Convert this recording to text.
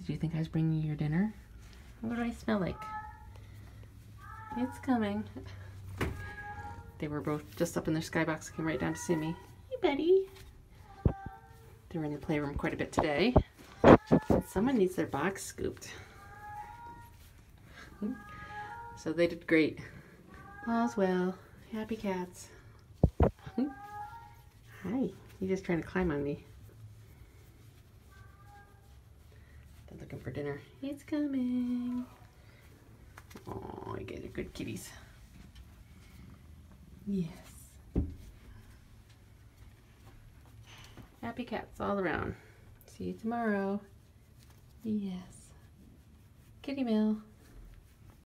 Did you think I was bringing you your dinner? What do I smell like? It's coming. They were both just up in their skybox, came right down to see me. Hey, buddy. They were in the playroom quite a bit today. Someone needs their box scooped. So they did great. All's well. Happy cats. Hi. You're just trying to climb on me. They're looking for dinner. It's coming. Oh, you guys are good kitties. Yes. Happy cats all around. See you tomorrow. Yes. Kitty mail.